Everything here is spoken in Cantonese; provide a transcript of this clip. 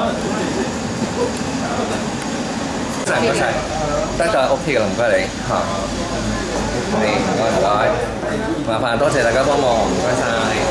唔該晒，得就 OK 嘅啦，唔該你嚇。係，唔該唔該，麻煩多謝大家幫忙，唔該晒。